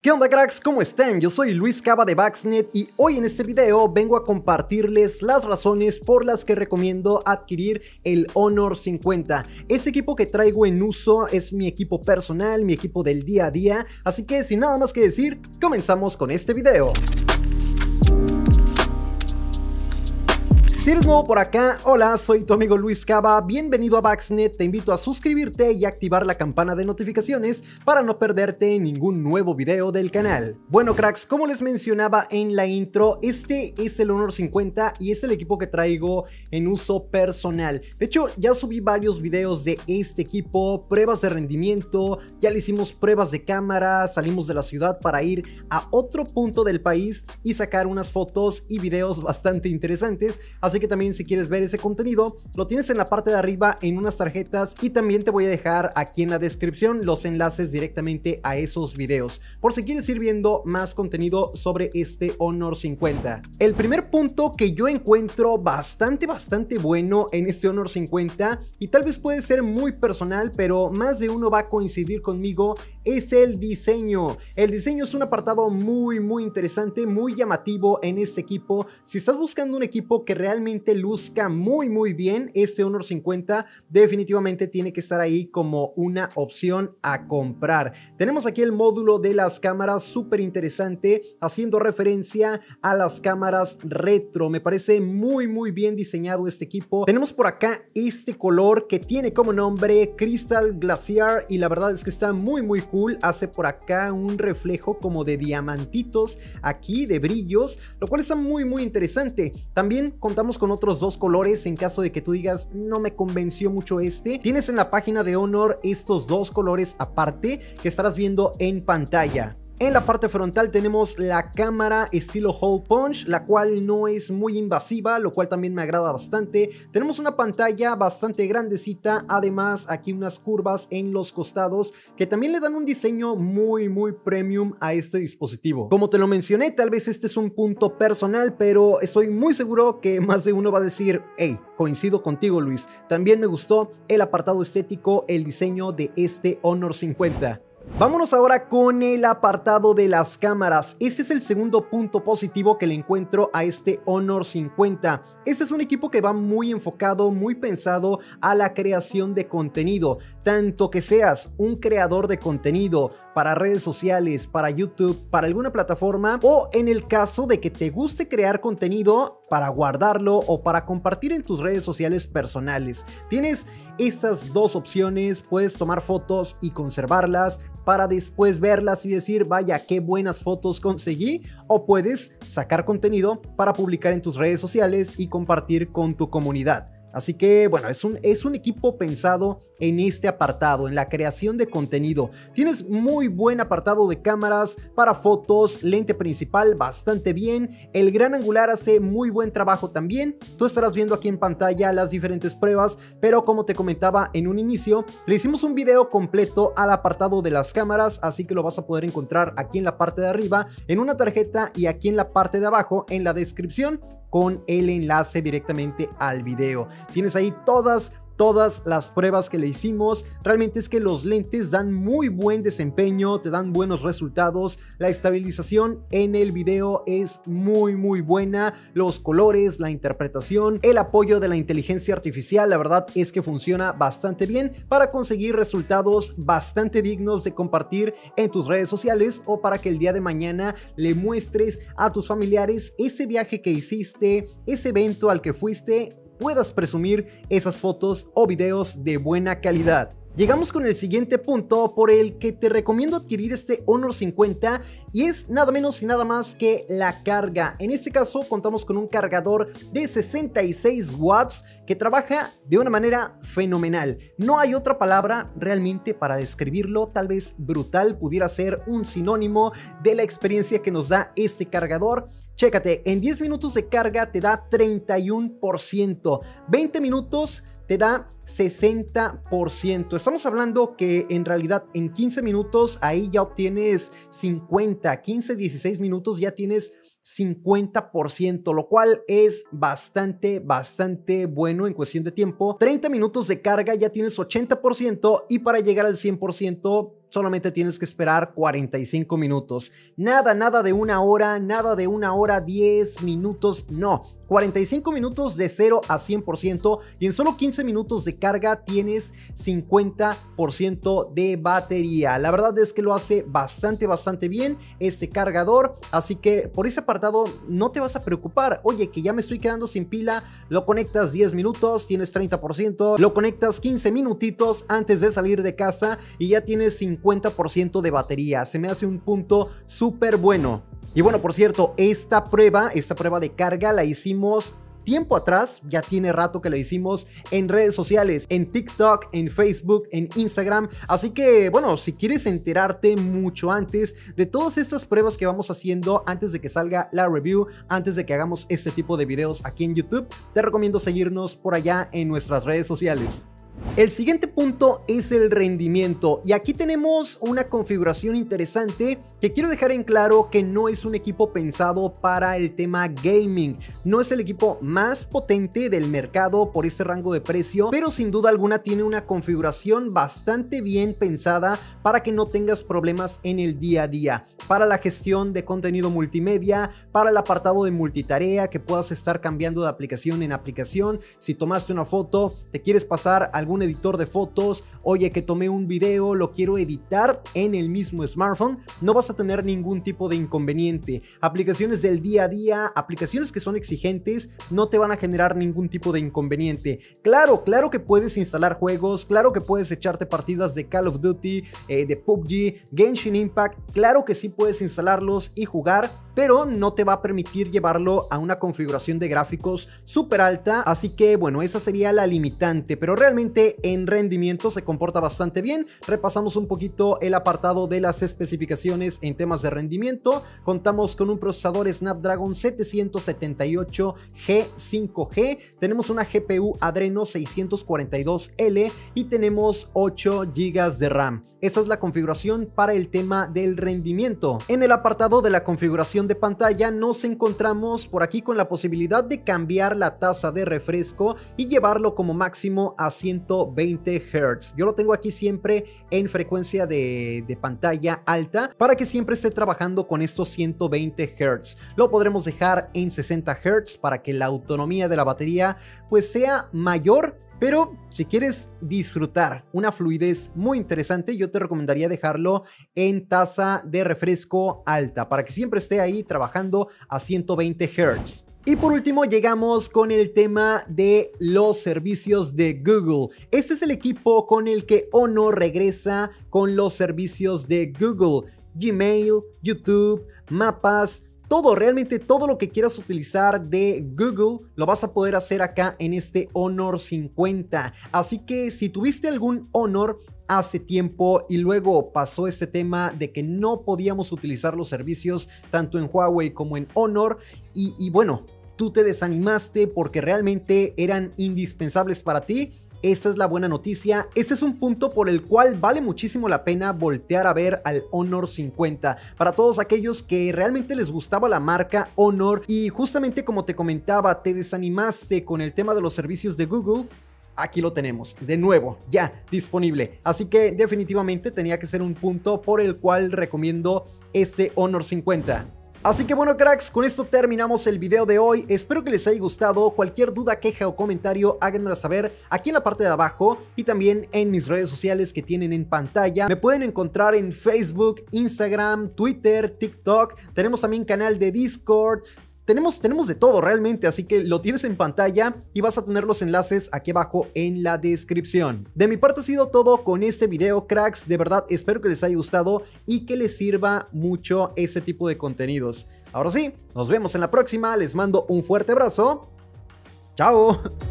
¿Qué onda, cracks? ¿Cómo están? Yo soy Luis Cava de Baxnet y hoy en este video vengo a compartirles las razones por las que recomiendo adquirir el Honor 50. Ese equipo que traigo en uso es mi equipo personal, mi equipo del día a día, así que sin nada más que decir, comenzamos con este video. Si eres nuevo por acá, hola, soy tu amigo Luis Cava, bienvenido a Baxnet, te invito a suscribirte y activar la campana de notificaciones para no perderte ningún nuevo video del canal. Bueno, cracks, como les mencionaba en la intro, este es el Honor 50 y es el equipo que traigo en uso personal. De hecho, ya subí varios videos de este equipo, pruebas de rendimiento, ya le hicimos pruebas de cámara, salimos de la ciudad para ir a otro punto del país y sacar unas fotos y videos bastante interesantes. Así que también si quieres ver ese contenido, lo tienes en la parte de arriba en unas tarjetas y también te voy a dejar aquí en la descripción los enlaces directamente a esos videos, por si quieres ir viendo más contenido sobre este Honor 50. El primer punto que yo encuentro bastante bueno en este Honor 50, y tal vez puede ser muy personal, pero más de uno va a coincidir conmigo, es el diseño. El diseño es un apartado muy interesante, muy llamativo en este equipo. Si estás buscando un equipo que realmente luzca muy bien, este Honor 50 definitivamente tiene que estar ahí como una opción a comprar. Tenemos aquí el módulo de las cámaras, súper interesante, haciendo referencia a las cámaras retro. Me parece muy bien diseñado este equipo. Tenemos por acá este color que tiene como nombre Crystal Glacier y la verdad es que está muy cool. Hace por acá un reflejo como de diamantitos aquí, de brillos, lo cual está muy interesante. También contamos con otros dos colores en caso de que tú digas no me convenció mucho este. Tienes en la página de Honor estos dos colores aparte que estarás viendo en pantalla. En la parte frontal tenemos la cámara estilo hole punch, la cual no es muy invasiva, lo cual también me agrada bastante. Tenemos una pantalla bastante grandecita, además aquí unas curvas en los costados que también le dan un diseño muy premium a este dispositivo. Como te lo mencioné, tal vez este es un punto personal, pero estoy muy seguro que más de uno va a decir, hey, coincido contigo, Luis. También me gustó el apartado estético, el diseño de este Honor 50. Vámonos ahora con el apartado de las cámaras. Este es el segundo punto positivo que le encuentro a este Honor 50. Este es un equipo que va muy enfocado, muy pensado a la creación de contenido. Tanto que seas un creador de contenido para redes sociales, para YouTube, para alguna plataforma, o en el caso de que te guste crear contenido para guardarlo o para compartir en tus redes sociales personales. Tienes estas dos opciones, puedes tomar fotos y conservarlas para después verlas y decir, vaya, qué buenas fotos conseguí, o puedes sacar contenido para publicar en tus redes sociales y compartir con tu comunidad. Así que bueno, es un equipo pensado en este apartado, en la creación de contenido. Tienes muy buen apartado de cámaras para fotos, lente principal bastante bien, el gran angular hace muy buen trabajo también. Tú estarás viendo aquí en pantalla las diferentes pruebas, pero como te comentaba en un inicio, le hicimos un video completo al apartado de las cámaras, así que lo vas a poder encontrar aquí en la parte de arriba, en una tarjeta, y aquí en la parte de abajo en la descripción, con el enlace directamente al video. Tienes ahí todas las pruebas que le hicimos. Realmente es que los lentes dan muy buen desempeño, te dan buenos resultados. La estabilización en el video es muy buena. Los colores, la interpretación, el apoyo de la inteligencia artificial, la verdad es que funciona bastante bien para conseguir resultados bastante dignos de compartir en tus redes sociales, o para que el día de mañana le muestres a tus familiares ese viaje que hiciste, ese evento al que fuiste, puedas presumir esas fotos o videos de buena calidad. Llegamos con el siguiente punto por el que te recomiendo adquirir este Honor 50, y es nada menos y nada más que la carga. En este caso contamos con un cargador de 66 watts que trabaja de una manera fenomenal. No hay otra palabra realmente para describirlo, tal vez brutal pudiera ser un sinónimo de la experiencia que nos da este cargador. Chécate, en 10 minutos de carga te da 31%, 20 minutos te da 60%. Estamos hablando que en realidad en 15 minutos ahí ya obtienes 50, 15, 16 minutos ya tienes 50%, lo cual es bastante bueno en cuestión de tiempo. 30 minutos de carga ya tienes 80% y para llegar al 100% solamente tienes que esperar 45 minutos. Nada de una hora, 10 minutos, no. 45 minutos de 0 a 100% y en solo 15 minutos de carga tienes 50% de batería. La verdad es que lo hace bastante bien este cargador, así que por ese apartado no te vas a preocupar. Oye, que ya me estoy quedando sin pila, lo conectas 10 minutos, tienes 30%, lo conectas 15 minutitos antes de salir de casa y ya tienes 50% de batería. Se me hace un punto súper bueno. Y bueno, por cierto, esta prueba de carga la hicimos tiempo atrás, ya tiene rato que la hicimos en redes sociales, en TikTok, en Facebook, en Instagram, así que bueno, si quieres enterarte mucho antes de todas estas pruebas que vamos haciendo antes de que salga la review, antes de que hagamos este tipo de videos aquí en YouTube, te recomiendo seguirnos por allá en nuestras redes sociales. El siguiente punto es el rendimiento y aquí tenemos una configuración interesante que quiero dejar en claro que no es un equipo pensado para el tema gaming, no es el equipo más potente del mercado por este rango de precio, pero sin duda alguna tiene una configuración bastante bien pensada para que no tengas problemas en el día a día, para la gestión de contenido multimedia, para el apartado de multitarea, que puedas estar cambiando de aplicación en aplicación. Si tomaste una foto, te quieres pasar algún editor de fotos, oye, que tomé un video, lo quiero editar en el mismo smartphone, no vas a tener ningún tipo de inconveniente. Aplicaciones del día a día, aplicaciones que son exigentes, no te van a generar ningún tipo de inconveniente. Claro que puedes instalar juegos, claro que puedes echarte partidas de Call of Duty, de PUBG, Genshin Impact, claro que sí puedes instalarlos y jugar, pero no te va a permitir llevarlo a una configuración de gráficos súper alta, así que bueno, esa sería la limitante, pero realmente en rendimiento se comporta bastante bien. Repasamos un poquito el apartado de las especificaciones en temas de rendimiento. Contamos con un procesador Snapdragon 778G 5G, tenemos una GPU Adreno 642L y tenemos 8 GB de RAM. Esa es la configuración para el tema del rendimiento. En el apartado de la configuración de pantalla nos encontramos por aquí con la posibilidad de cambiar la tasa de refresco y llevarlo como máximo a 120 Hz. Yo lo tengo aquí siempre en frecuencia de pantalla alta para que siempre esté trabajando con estos 120 Hz. Lo podremos dejar en 60 Hz para que la autonomía de la batería pues sea mayor. Pero si quieres disfrutar una fluidez muy interesante, yo te recomendaría dejarlo en tasa de refresco alta para que siempre esté ahí trabajando a 120 Hz. Y por último llegamos con el tema de los servicios de Google. Este es el equipo con el que Honor regresa con los servicios de Google. Gmail, YouTube, mapas, todo, realmente todo lo que quieras utilizar de Google lo vas a poder hacer acá en este Honor 50. Así que si tuviste algún Honor hace tiempo y luego pasó este tema de que no podíamos utilizar los servicios tanto en Huawei como en Honor y bueno, tú te desanimaste porque realmente eran indispensables para ti. Esta es la buena noticia, este es un punto por el cual vale muchísimo la pena voltear a ver al Honor 50. Para todos aquellos que realmente les gustaba la marca Honor y justamente como te comentaba, te desanimaste con el tema de los servicios de Google, aquí lo tenemos, de nuevo, ya disponible. Así que definitivamente tenía que ser un punto por el cual recomiendo este Honor 50. Así que bueno cracks, con esto terminamos el video de hoy, espero que les haya gustado. Cualquier duda, queja o comentario háganmela saber aquí en la parte de abajo y también en mis redes sociales que tienen en pantalla. Me pueden encontrar en Facebook, Instagram, Twitter, TikTok, tenemos también canal de Discord. Tenemos de todo realmente, así que lo tienes en pantalla y vas a tener los enlaces aquí abajo en la descripción. De mi parte ha sido todo con este video, cracks. De verdad espero que les haya gustado y que les sirva mucho ese tipo de contenidos. Ahora sí, nos vemos en la próxima. Les mando un fuerte abrazo. ¡Chao!